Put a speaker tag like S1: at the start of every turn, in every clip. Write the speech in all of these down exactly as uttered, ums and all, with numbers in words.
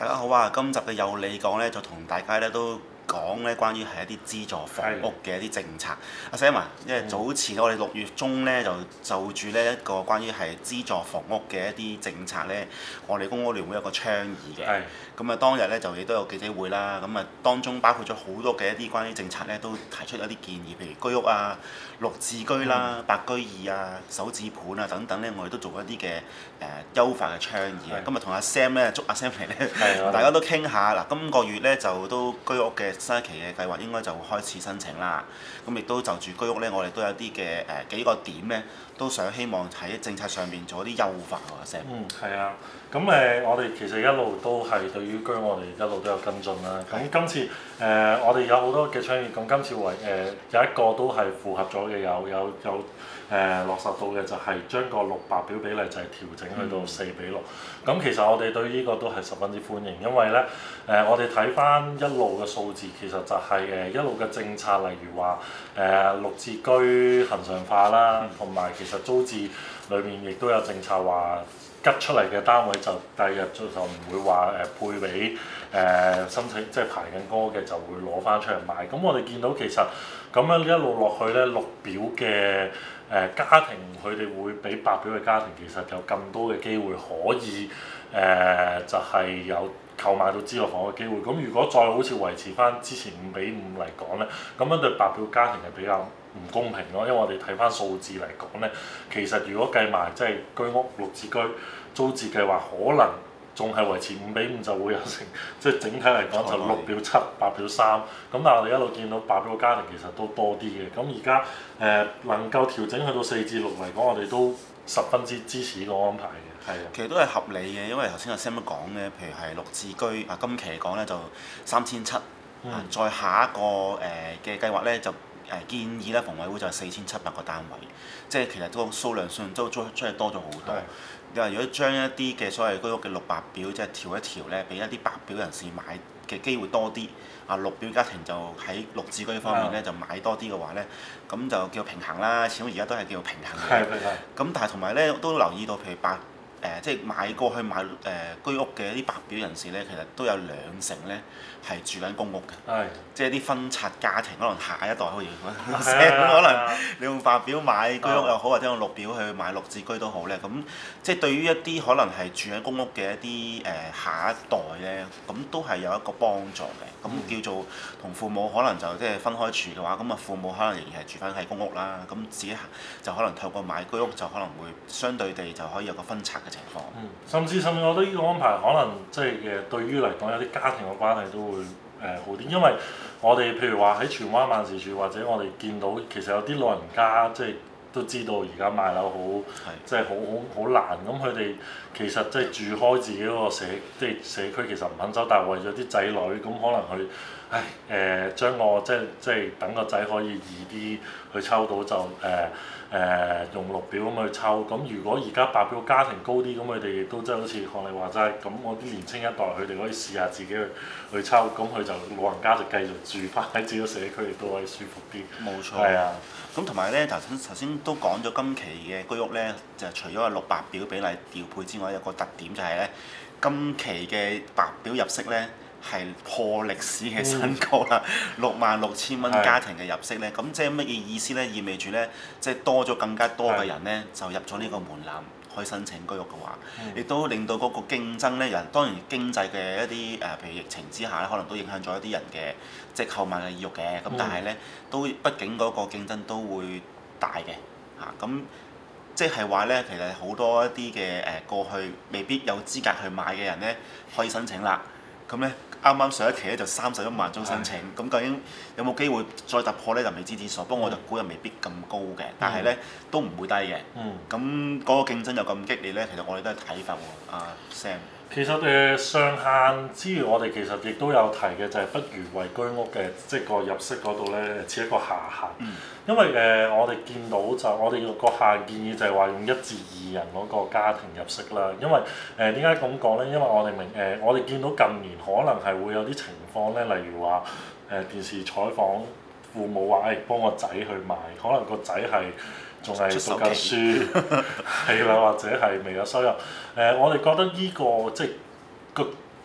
S1: 大家好啊！今集嘅有你講咧，就同大家咧都講咧關於係一啲資助房屋嘅一啲政策。阿 Sam 啊，因為早前我哋六月中咧就就住呢一個關於係資助房屋嘅一啲政策咧，我哋公屋聯會有個倡議嘅。咁啊當日咧就亦都有記者會啦。咁啊當中包括咗好多嘅一啲關於政策咧，都提出一啲建議，譬如居屋啊、綠置居啦、白居二啊、首置盤啊等等咧，我哋都做一啲嘅誒優化嘅倡議啊。今日同阿 Sam 咧，捉阿 Sam 嚟咧，大家都傾下嗱。今個月咧就都居屋嘅新一期嘅計劃應該就開始申請啦。咁亦都就住居屋咧，我哋都有啲嘅誒幾個點咧，都想希望喺政策上面做一啲優化喎。阿 Sam。
S2: 嗯，係啊。咁誒、呃，我哋其實一路都係對於居屋，我哋一路都有跟進啦。咁今次誒、呃，我哋有好多嘅倡議。咁今次為誒、呃、有一個都係符合咗嘅，有有有誒、呃、落實到嘅，就係將個綠白表比例就係調整去到四比六。咁、嗯、其實我哋對呢個都係十分之歡迎，因為咧誒、呃，我哋睇翻一路嘅數字，其實就係誒一路嘅政策，例如話誒綠置居恆常化啦，同埋、嗯、其實租置裏面亦都有政策話，吉出嚟嘅單位就第二日就唔會話誒配俾誒申請，即係排緊公屋嘅就會攞翻出嚟賣。咁我哋見到其實咁樣一路落去咧，綠表嘅誒家庭佢哋會比白表嘅家庭其實有更多嘅機會可以誒、呃、就係、是、有購買到資助房嘅機會。咁如果再好似維持翻之前五比五嚟講咧，咁樣對白表家庭係比較唔公平咯，因為我哋睇翻數字嚟講咧，其實如果計埋即係居屋、綠置居、租置計劃，可能仲係維持五比五就會有成，即係整體嚟講就綠表七、白表三。咁但係我哋一路見到白表家庭其實都多啲嘅。咁而家誒能夠調整去到四至六嚟講，我哋都十分之支持呢個安排嘅。係啊，
S1: 其實都係合理嘅，因為頭先阿 Sam 都講嘅，譬如係綠置居啊，今期嚟講咧就三千七，再下一個誒嘅計劃咧就。誒建議咧，房委會就係四千七百個單位，即係其實都數量上都出出嚟多咗好多。你話如果將一啲嘅所謂居屋嘅綠白表，即係調一調咧，俾一啲白表人士買嘅機會多啲，啊綠表家庭就喺綠置居方面咧就買多啲嘅話咧，咁就叫平衡啦。始終而家都係叫平衡嘅。咁但係同埋咧都留意到，譬如白。誒、呃、即係買過去買誒、呃、居屋嘅一啲白表人士咧，其實都有兩成咧係住緊公屋嘅，
S2: 係
S1: 即係啲分拆家庭，可能下一代可以可能你用白表買居屋又好，或者用綠表去買綠置居都好咧。咁即係對於一啲可能係住緊公屋嘅一啲誒、呃、下一代咧，咁都係有一個幫助嘅。咁、嗯、叫做同父母可能就即係分開住嘅話，咁啊父母可能仍然係住翻喺公屋啦。咁自己就可能透過買居屋就可能會相對地就可以有個分拆嘅情況。
S2: 嗯，甚至甚至，我覺得呢個安排可能即係誒對於嚟講有啲家庭嘅關係都會誒、呃、好啲，因為我哋譬如話喺荃灣萬事處，或者我哋見到其實有啲老人家即係都知道而家買樓好即係好好好難，咁佢哋其實即係住開自己嗰個社即係社區，其實唔肯走，但係為咗啲仔女，咁可能佢唉誒、呃、將我即係即係等個仔可以易啲去抽到就誒。呃誒、呃、用綠表咁去抽，咁如果而家白表家庭高啲，咁佢哋亦都即係好似學你話齋，咁我啲年青一代佢哋可以試下自己去去抽，咁佢就老人家就繼續住翻喺自己社區，亦都可以舒服啲。
S1: 冇錯。係啊。咁同埋咧，頭先頭先都講咗今期嘅居屋咧，就除咗係綠白表比例調配之外，有個特點就係咧，今期嘅白表入息咧。係破歷史嘅新高啦，六萬六千蚊家庭嘅入息咧，咁即係乜嘢意思咧？意味住咧，即係多咗更加多嘅人咧，就入咗呢個門檻，可以申請居屋嘅話，亦都令到嗰個競爭咧，人當然經濟嘅一啲誒，譬如疫情之下咧，可能都影響咗一啲人嘅即係購買嘅意欲嘅，咁但係咧，都畢竟嗰個競爭都會大嘅嚇，咁即係話咧，其實好多一啲嘅誒過去未必有資格去買嘅人咧，可以申請啦。咁咧，啱啱上一期咧就三十一萬宗申請，咁究竟有冇機會再突破咧？就未知之數。不過我就估又未必咁高嘅，但係咧都唔會低嘅。咁嗰個競爭又咁激烈咧，其實我哋都係睇法喎，阿 Sam。
S2: 其實誒上限之餘，我哋其實亦都有提嘅，就係不如為居屋嘅即係個入息嗰度咧設一個下限。嗯、因為誒、呃、我哋見到就我哋個下限建議就係話用一至二人嗰個家庭入息啦。因為誒點解咁講咧？因為我哋明誒、呃、我哋見到近年可能係會有啲情況咧，例如話誒、呃、電視採訪父母話誒、哎、幫個仔去買，可能個仔係。仲係讀緊書，係啦，或者係未有收入。誒、呃，我哋覺得呢、這個即係個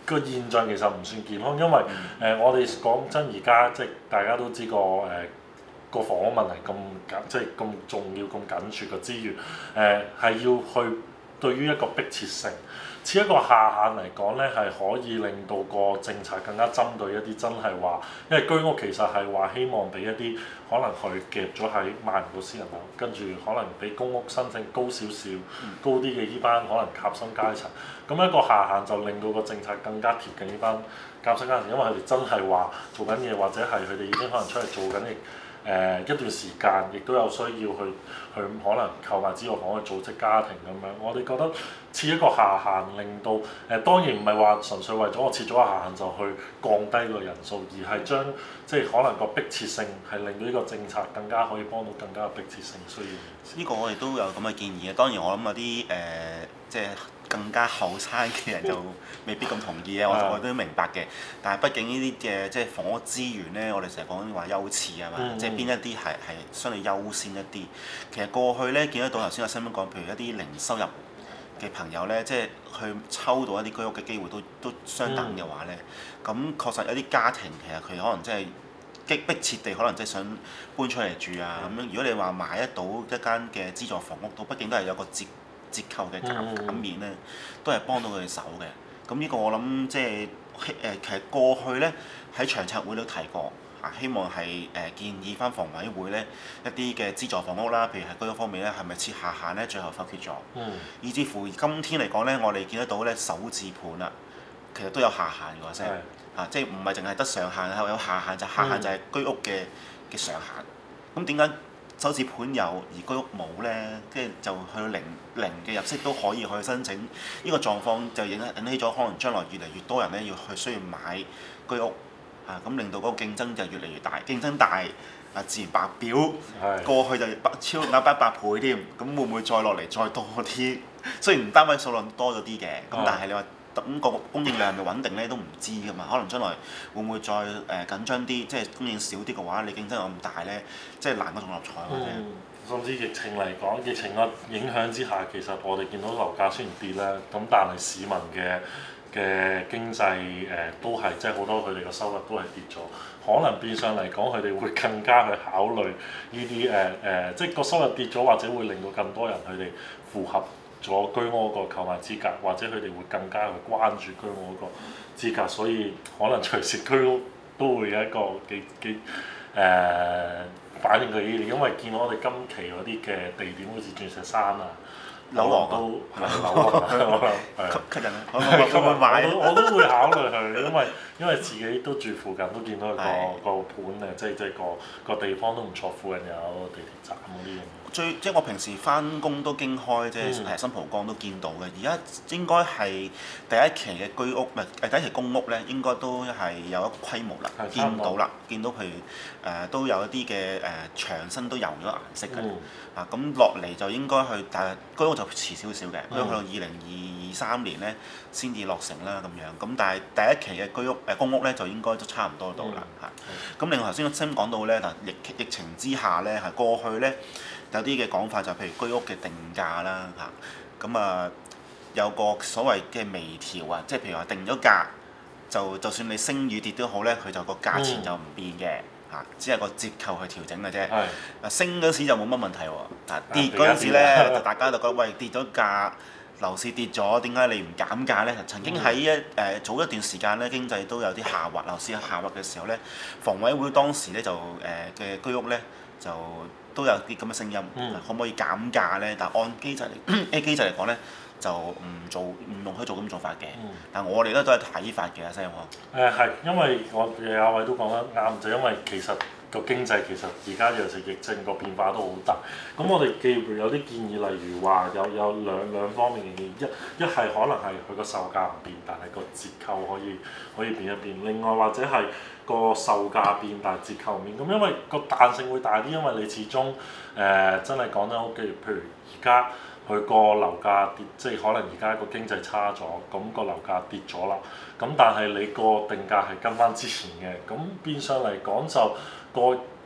S2: 個現象其實唔算健康，因為誒、呃、我哋講真而家即係大家都知個誒個房屋問題咁緊，即係咁重要咁緊絀嘅資源，誒、呃、係要去對於一個迫切性。設一個下限嚟講咧，係可以令到個政策更加針對一啲真係話，因為居屋其實係話希望俾一啲可能佢夾咗喺買唔到私人樓，跟住可能比公屋申請高少少、高啲嘅呢班可能夾心階層，咁一個下限就令到個政策更加貼近呢班夾心階層，因為佢哋真係話做緊嘢，或者係佢哋已經可能出嚟做緊嘅。誒、呃、一段時間，亦都有需要去去可能購買資助房去組織家庭咁樣。我哋覺得設一個下限，令到誒、呃、當然唔係話純粹為咗我設咗個下限就去降低個人數，而係將即係可能個迫切性係令到呢個政策更加可以幫到更加迫切性需要。
S1: 呢個我哋都有咁嘅建議嘅。當然我諗有啲誒即係更加後生嘅人就未必咁同意嘅，我我都明白嘅。但係畢竟呢啲嘅即係房屋資源咧，我哋成日講話優次啊嘛，嗯、即係邊一啲係係相對優先一啲。其實過去咧見得到頭先有新聞講，譬如一啲零收入嘅朋友咧，即係去抽到一啲居屋嘅機會都都相等嘅話咧，咁、嗯、確實有啲家庭其實佢可能真係激迫切地可能即係想搬出嚟住啊咁樣。如果你話買得到一間嘅資助房屋，都畢竟都係有個折折扣嘅減減免咧，都係幫到佢哋手嘅。咁呢個我諗即係誒，其實過去咧喺長策會都提過，啊希望係誒建議翻房委會咧一啲嘅資助房屋啦，譬如係居屋方面咧，係咪設下限咧？最後否決咗。嗯。以至乎今天嚟講咧，我哋見得到咧首置盤啊，其實都有下限㗎聲，啊即係唔係淨係得上限，係有下限，就下限就係居屋嘅嘅上限。咁點解首置盤有而居屋冇咧？即係就去到零零嘅入息都可以去申請，呢、這個狀況就引引起咗可能將來越嚟越多人咧要去需要買居屋，啊咁令到嗰個競爭就越嚟越大，競爭大啊自然白表是過去就百超額百百倍添，咁會唔會再落嚟再多啲？雖然單位數量多咗啲嘅，咁是但係你話等個供應量係咪穩定咧都唔知㗎嘛，可能將來會唔會再誒、呃、緊張啲，即係供應少啲嘅話，你競爭有咁大咧，即係難過中六合彩或者。嗯
S2: 甚至疫情嚟講，疫情嘅影響之下，其實我哋見到樓價雖然跌啦，咁但係市民嘅嘅經濟誒、呃、都係即係好多佢哋嘅收入都係跌咗，可能變相嚟講佢哋會更加去考慮呢啲誒誒，即係個收入跌咗，或者會令到更多人佢哋符合咗居屋個購買資格，或者佢哋會更加去關注居屋個資格，所以可能隨時居屋都會有一個幾幾誒。呃反映佢呢啲，因為見到我哋今期嗰啲嘅地點，好似鑽石山啊、樓王都係樓王啊，吸吸引啊！我都我都會考慮佢，因為因為自己都住附近，都見到佢個個盤誒，即係即係個個地方都唔錯，附近有地鐵站嗰啲咁。
S1: 最即係我平時翻工都經開，即係誒新蒲崗都見到嘅。而家應該係第一期嘅居屋，唔係誒第一期公屋咧，應該都係有一個規模啦，見到啦，見到譬如誒、呃、都有一啲嘅誒牆身都油咗顏色嘅，嗯、啊咁落嚟就應該去，但係居屋就遲少少嘅，因為去到二零二三年咧先至落成啦咁樣。咁但係第一期嘅居屋誒、呃、公屋咧就應該都差唔多到啦嚇。咁、嗯、另外頭先先講到咧，嗱疫疫情之下咧係過去咧。有啲嘅講法就譬如居屋嘅定價啦嚇，咁啊有個所謂嘅微調啊，即係譬如話定咗價，就就算你升與跌都好咧，佢就個價錢就唔變嘅嚇，只係個折扣去調整嘅啫。啊是升嗰時就冇乜問題喎，啊跌嗰陣時咧就大家就覺得喂跌咗價，樓市跌咗，點解你唔減價咧？曾經喺一誒、呃、早一段時間咧，經濟都有啲下滑，樓市下滑嘅時候咧，房委會當時咧就誒嘅居屋咧就。都有啲咁嘅聲音，嗯、可唔可以減價咧？但係按機制嚟，A 機制嚟講咧，就唔做唔容許做咁做法嘅。嗯、但係我哋咧都係睇法嘅，西哥。誒係，
S2: 因為我嘅阿偉都講得啱，就因為其實個經濟其實而家尤其是疫症個變化都好大。咁我哋既然有啲建議，例如話有有兩兩方面嘅建議，一一係可能係佢個售價唔變，但係個折扣可以可以變一變。另外或者係個售價變，但係折扣面。咁因為個彈性會大啲，因為你始終誒、呃、真係講得好嘅，譬如而家佢個樓價跌，即係可能而家個經濟差咗，咁個樓價跌咗啦。咁但係你個定價係跟翻之前嘅，咁變相嚟講就個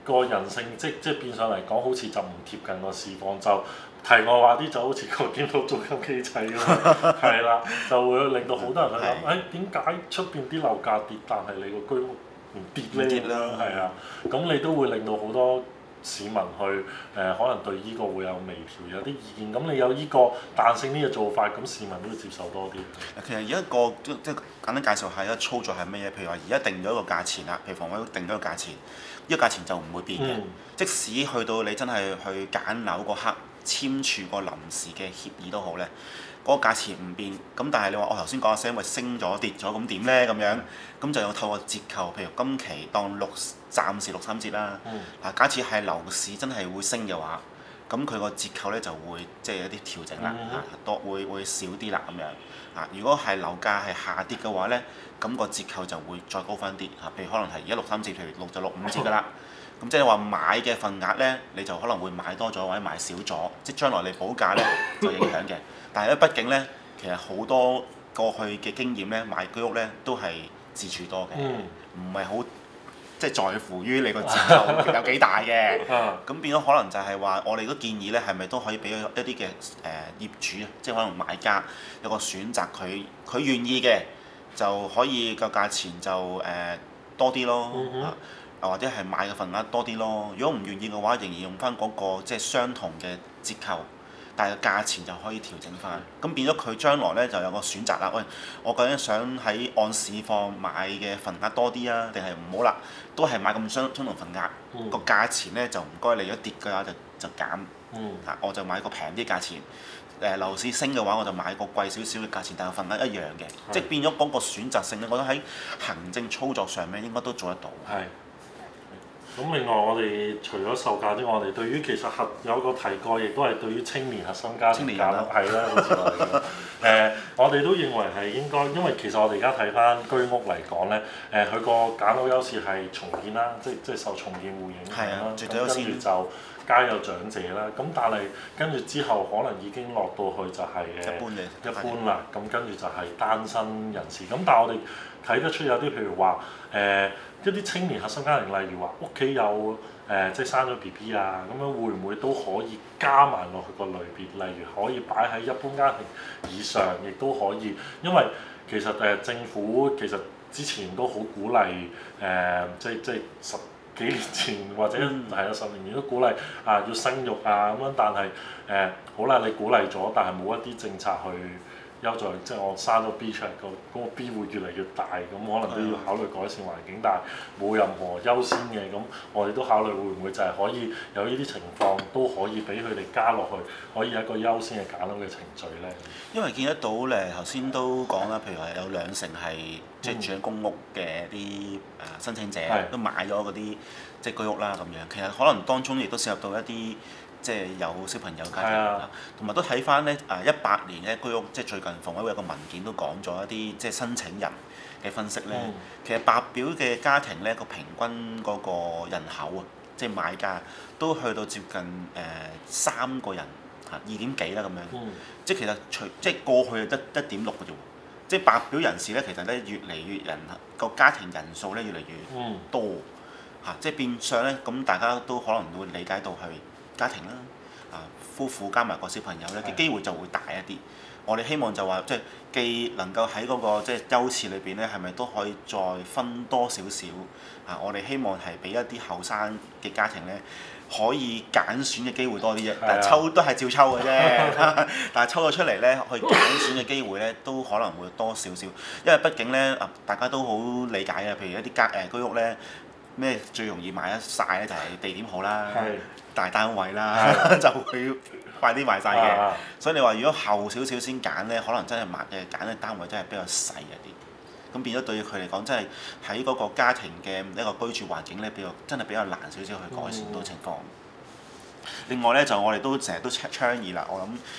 S2: 個人性即即變相嚟講，好似就唔貼近個市況，就題外話啲就好似個檢討租金機制咁，係啦，就會令到好多人去諗，誒點解出邊啲樓價跌，但係你個居屋唔跌咧？係啊，咁你都會令到好多市民去誒、呃，可能對呢個會有微調，有啲意見。咁你有呢個彈性呢個做法，咁市民都會接受多啲。
S1: 其實而家個即即簡單介紹下一個操作係咩嘢？譬如話而家定咗一個價錢啦，譬如房委會定咗個價錢，呢、這個價錢就唔會變嘅。嗯、即使去到你真係去揀樓嗰刻簽署個臨時嘅協議都好咧，嗰、那個價錢唔變。咁但係你話我頭先講下，因為升咗跌咗，咁點咧？咁樣咁就要透過折扣，譬如今期當六暫時六三折啦。嗱、嗯，假設係樓市真係會升嘅話，咁佢個折扣咧就會即係有啲調整啦，嚇、嗯、多會會少啲啦咁樣。啊，如果係樓價係下跌嘅話咧，咁、個折扣就會再高翻啲嚇。譬如可能係而家六三折，譬如六就六五折㗎啦。咁即係話買嘅份額咧，你就可能會買多咗或者買少咗，即係將來你補價咧就影響嘅。但係咧，畢竟咧，其實好多過去嘅經驗咧，買居屋咧都係自住多嘅，唔係好即係在乎於你個折扣有幾大嘅。咁變咗可能就係話，我哋都建議咧，係咪都可以俾一啲嘅誒業主啊，即係可能買家有個選擇，佢佢願意嘅就可以個價錢就誒、呃、多啲咯。嗯哼或者係買嘅份額多啲咯。如果唔願意嘅話，仍然用翻嗰個即係相同嘅折扣，但係個價錢就可以調整翻。咁變咗佢將來咧就有個選擇啦。喂，我究竟想喺按市況買嘅份額多啲啊，定係唔好啦？都係買咁相相同份額，嗯、個價錢咧就唔該你，如果跌嘅話就就減。嗯、我就買個平啲價錢。誒樓市升嘅話，我就買個貴少少嘅價錢，但係份額一樣嘅，是即係變咗嗰個選擇性咧。我覺得喺行政操作上面應該都做得到。係。
S2: 咁另外我哋除咗售價之外，我哋對於其實核有個提過，亦都係對於青年核心家庭減啦，係啦，好似我哋誒，我哋都認為係應該，因為其實我哋而家睇翻居屋嚟講咧，誒佢個揀樓優勢係重建啦，即即受重建戶影響啦，咁跟住就加有長者啦，咁但係跟住之後可能已經落到去就係誒一般嘅一般啦，咁跟住就係單身人士，咁但係我哋睇得出有啲譬如話誒。呃一啲青年核心家庭，例如話屋企有誒、呃，即係生咗 B B 啊，咁樣會唔會都可以加埋落去個類別？例如可以擺喺一般家庭以上，亦都可以，因為其實誒、呃、政府其實之前都好鼓勵誒、呃，即係即係十幾年前或者係有十年前都鼓勵啊要生育啊咁樣，但係誒、呃、好啦，你鼓勵咗，但係冇一啲政策去。優在即係我生咗 B 出嚟，個嗰個 B 會越嚟越大，咁可能都要考慮改善環境，但係冇任何優先嘅，咁我哋都考慮會唔會就係可以有呢啲情況都可以俾佢哋加落去，可以有一個優先嘅揀樓嘅程序咧。因為見得到咧，頭先都講啦，譬如話有兩成係即係住喺公屋嘅啲誒申請者、嗯、都買咗嗰啲即係居屋啦咁樣，其實可能當中亦都涉及到一啲。即係有小朋友家庭啦，同埋、啊、都睇翻咧誒一八年咧居屋，即係最近房委會有個文件都講咗一啲即係申請人嘅分析咧。嗯、其實白表嘅家庭咧個平均嗰個人口啊，即係買家都去到接近誒、呃、三個人嚇二點幾啦咁樣。嗯、即係其實除即係過去係得一點六嘅啫喎。即係白表人士咧，其實咧越嚟越人個家庭人數咧越嚟越多嚇，嗯、即係變相咧咁大家都可能會理解到係。家庭啦，啊夫婦加埋個小朋友咧嘅機會就會大一啲。我哋希望就話即係既能夠喺嗰個即係優次裏邊咧，係咪都可以再分多少少啊？我哋希望係俾一啲後生嘅家庭咧，可以揀選嘅機會多啲啫。但係抽都係照抽嘅啫。但係抽咗出嚟咧，去揀選嘅機會咧，都可能會多少少。因為畢竟咧啊，大家都好理解嘅。譬如一啲家誒居屋咧，咩最容易買得晒咧，就係地點好啦。大單位啦，就會快啲賣晒嘅。啊、所以你話如果後少少先揀咧，可能真係買嘅揀嘅單位真係比較細一啲。咁變咗對佢嚟講，真係喺嗰個家庭嘅一個居住環境咧，比較真係比較難少少去改善到情況。嗯、另外咧，就我哋都成日都倡議啦，我諗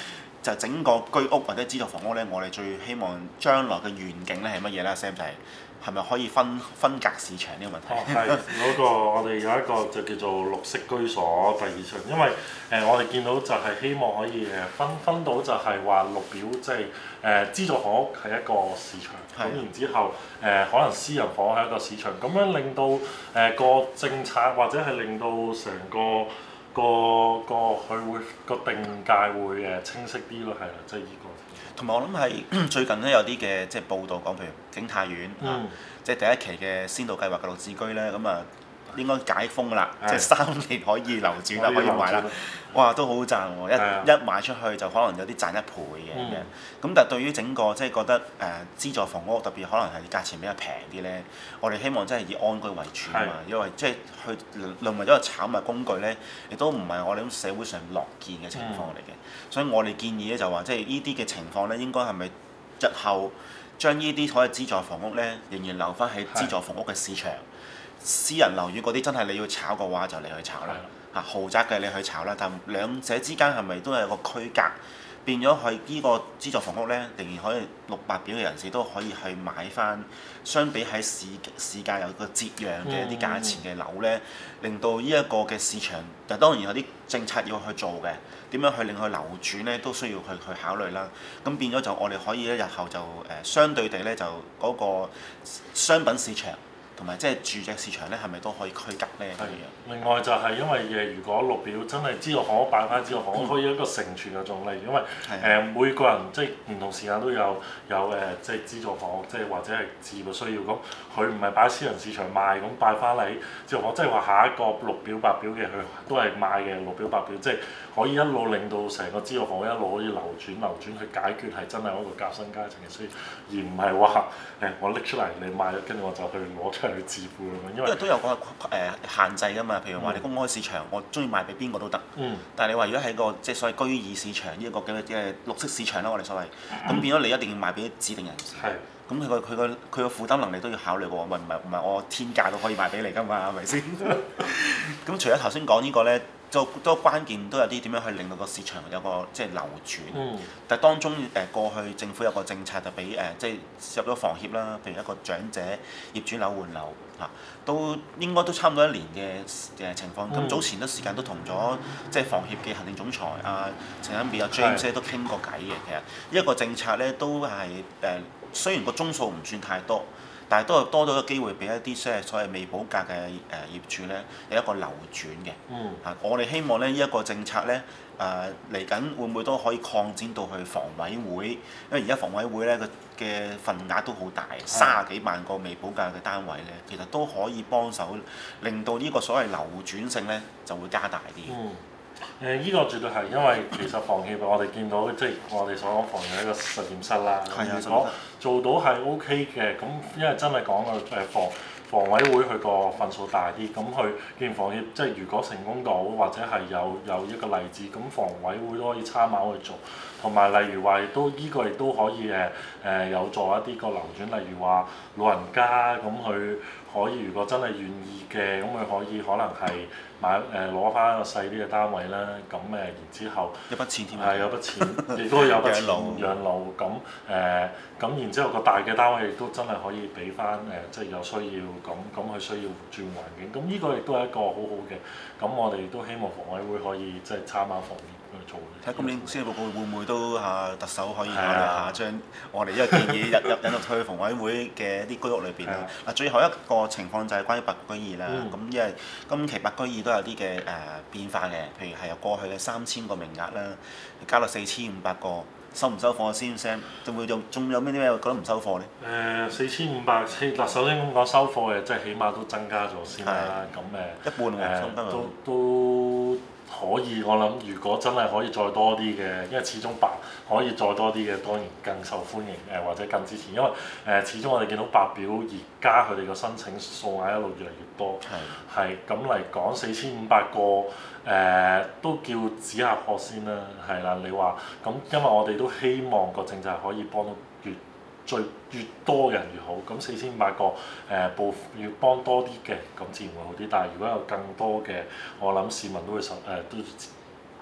S1: 就整個居屋或者資助房屋咧，我哋最希望將來嘅願景咧係乜嘢咧 ？Sam 就係係咪可以分分隔市場呢個問題？
S2: 哦，係嗰、個我哋有一個就叫做綠色居所第二層，因為誒、呃、我哋見到就係希望可以誒分分到就係話綠表即係誒資助房屋係一個市場，咁的然之後誒、呃、可能私人房屋係一個市場，咁樣令到誒、呃、個政策或者係令到成個個個佢會個定價會誒清晰啲咯，係啦，即係呢個。
S1: 同埋我諗係最近咧有啲嘅即係報道講，譬如景泰苑、嗯、啊，即係第一期嘅先導計劃嘅綠置居咧，咁啊應該解封啦，的即係三年可以流轉啦，可以買啦。哇，都好賺喎！一的一賣出去就可能有啲賺一倍嘅咁樣。咁、嗯、但係對於整個即係覺得誒、呃、資助房屋特別可能係價錢比較平啲咧，我哋希望真係以安居為主啊嘛，的因為即係去淪為咗個炒賣工具咧，亦都唔係我哋咁社會上樂見嘅情況嚟嘅。嗯、所以我哋建議咧就話，即係呢啲嘅情況咧，應該係咪日後將呢啲所謂資助房屋咧，仍然留翻喺資助房屋嘅市場，的私人樓宇嗰啲真係你要炒嘅話，就你去炒啦。嚇豪宅嘅你去炒啦，但兩者之間係咪都係一個區隔？變咗佢呢個資助房屋咧，仍然可以綠白表嘅人士都可以去買翻，相比喺市市價有個折讓嘅一啲價錢嘅樓咧，令到呢一個嘅市場，但當然有啲政策要去做嘅，點樣去令佢流轉咧，都需要去去考慮啦。咁變咗就我哋可以咧，日後就誒、呃、相對地咧，就嗰個商品市場。同埋即係住宅市場咧，係咪都可以區隔咧？係。
S2: 另外就係因為誒，如果綠表真係資助房屋擺翻資助房屋，可以一個成全嘅狀例，因為誒的、呃、每個人即係唔同時間都有有誒、呃，即係資助房屋，即係或者係置業嘅需要。咁佢唔係擺私人市場賣，咁擺翻嚟資助房，即係話下一個綠表白表嘅，佢都係賣嘅綠表白表，即係可以一路令到成個資助房屋一路可以流轉流轉去解決係真係一個夾心階層嘅需要，而唔係話誒我拎出嚟你賣咗，跟住我就去攞出去自付咁樣，因為
S1: 都有個誒、呃、限制㗎嘛。譬如話你公開市場，嗯、我中意賣俾邊個都得。嗯。但係你話如果喺個即係所謂居二市場呢一個嘅嘅綠色市場啦，我哋所謂，咁、嗯、變咗你一定要賣俾指定人士。係、嗯。咁佢個佢個佢個負擔能力都要考慮喎，唔係唔係唔係我天價都可以賣俾你㗎嘛，係咪先？咁除咗頭先講呢個咧。就都關鍵都有啲點樣去令到個市場有個即係流轉，嗯、但係當中誒、呃、過去政府有個政策就俾誒、呃、即係入咗房協啦，譬如一個長者業主樓換樓嚇、啊，都應該都差唔多一年嘅誒情況。咁、嗯、早前都時間都同咗即係房協嘅行政總裁啊陳欣汾啊 James 咧都傾過偈嘅。其實呢一個政策咧都係誒、呃、雖然個宗數唔算太多。但係都係多咗個機會俾一啲即係所謂未補價嘅誒業主咧有一個流轉嘅。嗯。啊，我哋希望咧呢一個政策咧誒嚟緊會唔會都可以擴展到去房委會？因為而家房委會咧個嘅份額都好大，三十幾萬個未補價嘅單位咧，其實都可以幫手令到呢個所謂流轉性咧就會加大啲。嗯。
S2: 誒、呃，依、這個絕對係，因為其實房協我哋見到即係我哋所講房協係一個實驗室啦。係啊。如果做到係 O K 嘅，咁因為真係講個誒房房委會佢個份數大啲，咁佢見房協即係如果成功到或者係有有一個例子，咁房委會都可以參考去做。同埋例如話亦都依、這個亦都可以誒誒、呃、有助一啲個流轉，例如話老人家咁佢可以如果真係願意嘅，咁佢可以可能係買誒攞翻一個細啲嘅單位啦，咁誒然之後
S1: 一筆錢添
S2: 係有筆錢，亦都有筆錢養老咁誒，咁然之後個大嘅單位亦都真係可以俾翻誒，即係有需要咁咁佢需要轉環境，咁呢個亦都係一個好好嘅，咁我哋亦都希望房委會可以即係參考房協去做。
S1: 睇今年施政報告會唔會都嚇特首可以考慮下將我哋呢個建議入入引入去房委會嘅一啲居屋裏邊啦。嗱，最後一個情況就係關於白居二啦。咁、嗯、因為今期白居二都有啲嘅誒變化嘅，譬如係由過去嘅三千個名額啦，加到四千五百個，收唔收貨先 Sam？仲會仲仲有咩啲咩覺得唔收貨咧？
S2: 誒四千五百，嗱首先咁講收貨嘅，即係起碼都增加咗先啦。咁誒
S1: 一半喎，
S2: 都都。可以，我諗如果真係可以再多啲嘅，因為始終白可以再多啲嘅，當然更受歡迎誒、呃，或者更支持，因為誒、呃、始終我哋見到白表而家佢哋個申請數額一路越嚟越多，係咁嚟講四千五百個誒、呃、都叫指下貨先啦，係啦，你話咁，因為我哋都希望個政策可以幫到越最越多人越好，咁四千五百個誒部、呃、要幫多啲嘅，咁自然會好啲。但係如果有更多嘅，我諗市民都會受誒、呃、都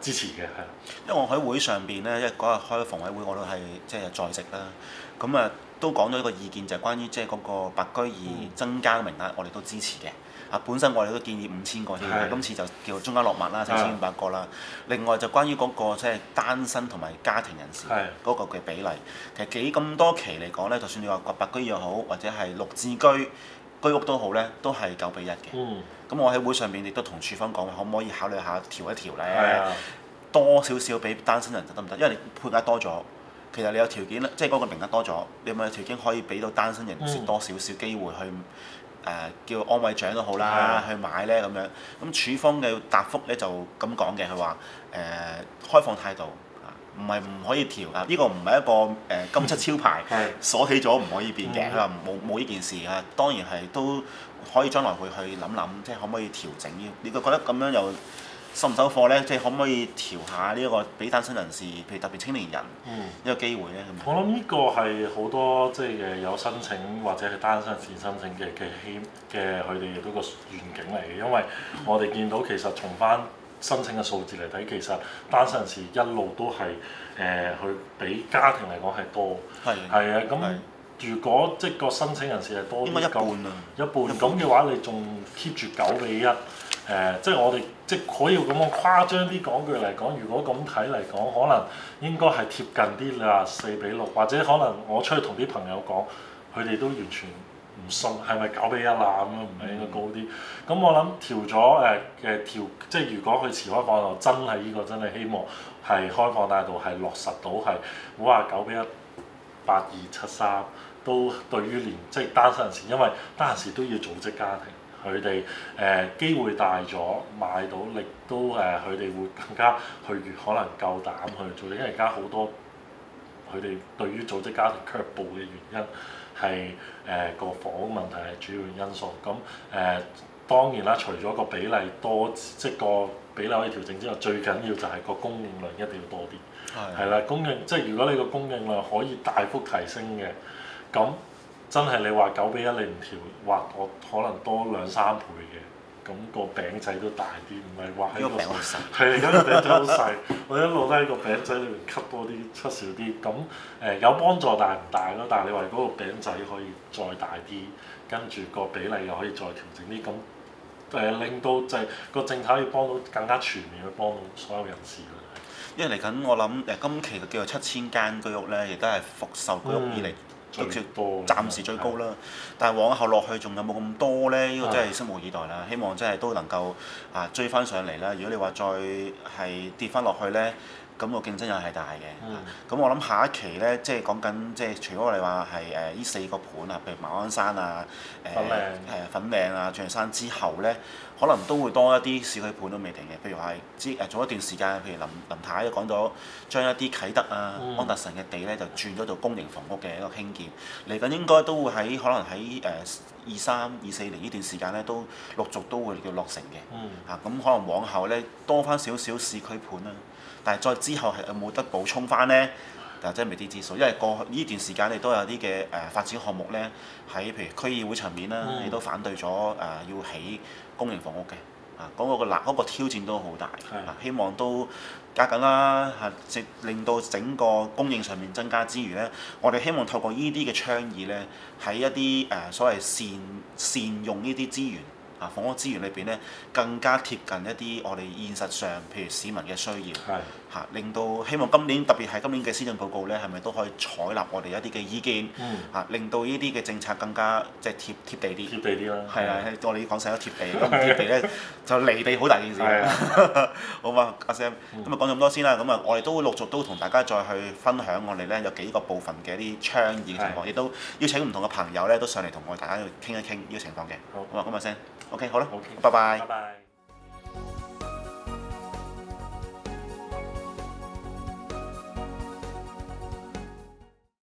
S2: 支持嘅，係。
S1: 因為我喺會上邊咧，因為嗰日開房委會我都係即係在席啦，咁啊都講咗一個意見，就係關於即係嗰個白居二增加嘅名額，我哋都支持嘅。啊，本身我哋都建議五千個添，
S2: 係
S1: 今次就叫中間落墨啦，四千五百個啦。另外就關於嗰個即係單身同埋家庭人士嗰個嘅比例，其實幾咁多期嚟講咧，就算你話白居二又好，或者係綠置居居屋都好咧，都係九比一嘅。
S2: 嗯。
S1: 咁我喺會上邊亦都同署方講，可唔可以考慮下調一調咧？
S2: 係啊。
S1: 多少少俾單身人就得唔得？因為你配額多咗，其實你有條件咧，即係嗰個名額多咗，你有冇條件可以俾到單身人士多少少機會去誒、呃、叫安慰獎都好啦，去買咧咁樣。咁署方嘅答覆咧就咁講嘅，佢話誒開放態度，唔係唔可以調啊！呢、這個唔係一個誒、呃、金漆招牌鎖起咗唔可以變嘅。佢話冇冇呢件事啊，當然係都可以將來會去諗諗，即係可唔可以調整呢？你覺得咁樣又收唔收貨咧？即係可唔可以調下呢一個俾單身人士，譬如特別青年人一個機會咧？咁
S2: 我諗呢個係好多即係誒有申請或者係單身人士申請嘅嘅希嘅佢哋嗰個願景嚟嘅，因為我哋見到其實從翻申請嘅數字嚟睇，其實單身人士一路都係誒去比家庭嚟講係多，係係啊咁。如果即係個申請人士係多啲，
S1: 應該一半啊，
S2: 一半咁嘅話，你仲 keep 住九比一，誒、呃，即係我哋即係可以咁樣誇張啲講句嚟講，如果咁睇嚟講，可能應該係貼近啲，你話四比六，或者可能我出去同啲朋友講，佢哋都完全唔信係咪九比一啦咁樣，唔係應該高啲。咁我諗調咗誒嘅調，即係如果佢持開放度真係呢個真係希望係開放態度係落實到係，唔好話九比一、八二、七三。都對於連即係單身人士，因為單身人士都要組織家庭，佢哋誒機會大咗，買到力都誒，佢、呃、哋會更加去越可能夠膽去做。因為而家好多佢哋對於組織家庭卻步嘅原因係誒個房屋問題係主要因素。咁誒、呃、當然啦，除咗個比例多，即係個比例可以調整之外，最緊要就係個供應量一定要多啲。係啦的，供應即係如果你個供應量可以大幅提升嘅。咁真係你話九比一你唔調，或我可能多兩三倍嘅，咁、那個餅仔都大啲，唔係話喺個餅好細。係而家個餅仔好細，我一路都喺個餅仔裏面吸多啲，出少啲。咁誒、呃、有幫助，但係唔大咯。但係你話嗰個餅仔可以再大啲，跟住個比例又可以再調整啲，咁誒、呃、令到就係個政策可以幫到更加全面去幫到所有人士啦。
S1: 因為嚟緊我諗誒今期嘅叫做七千間居屋咧，亦都係復售居屋以嚟。嗯都叫暫時最高啦，的但係往後落去仲有冇咁多咧？呢、這個真係拭目以待啦。希望真係都能夠啊追翻上嚟啦。如果你話再係跌翻落去咧，咁、那個競爭又係大嘅。咁、嗯啊、我諗下一期咧，即係講緊即係除咗我哋話係誒呢四個盤啊，譬如馬鞍山啊、誒、呃、誒粉嶺啊、象山之後咧，可能都會多一啲市區盤都未定嘅。譬如話係之誒早一段時間，譬如林林太都講咗，將一啲啟德啊、嗯、安達臣嘅地咧就轉咗做公營房屋嘅一個興建。嚟緊應該都會喺可能喺誒二三、二四年呢段時間咧，都陸續都會叫落成嘅。嗯、啊，咁可能往後咧多翻少少市區盤啦。但係再之後係有冇得補充翻咧？但係真係未知之數，因為過去呢段時間你都有啲嘅誒發展項目咧，喺譬如區議會層面啦，你、嗯、都反對咗誒、呃、要起公營房屋嘅。啊，嗰、那個難，嗰、那個挑戰都好大。的啊，希望都加緊啦，係、啊、即令到整個供應上面增加之餘咧，我哋希望透過呢啲嘅倡議咧，喺一啲誒、呃、所謂善善用呢啲資源。啊，房屋資源裏邊咧，更加貼近一啲我哋現實上，譬如市民嘅需要，嚇是、啊，令到希望今年特別係今年嘅施政報告咧，係咪都可以採納我哋一啲嘅意見，嚇、嗯啊，令到呢啲嘅政策更加即係貼貼地啲。貼地啲啦。係啊，我哋講成咗貼地，咁貼地咧就離地好大件事。的好嘛，阿 Sam，咁啊講咁多先啦，咁啊我哋都會陸續都同大家再去分享我哋咧有幾個部分嘅一啲倡議嘅情況，亦的都邀請唔同嘅朋友咧都上嚟同我哋大家去傾一傾呢個情況嘅。好，咁啊，今日先。OK，好啦，拜拜。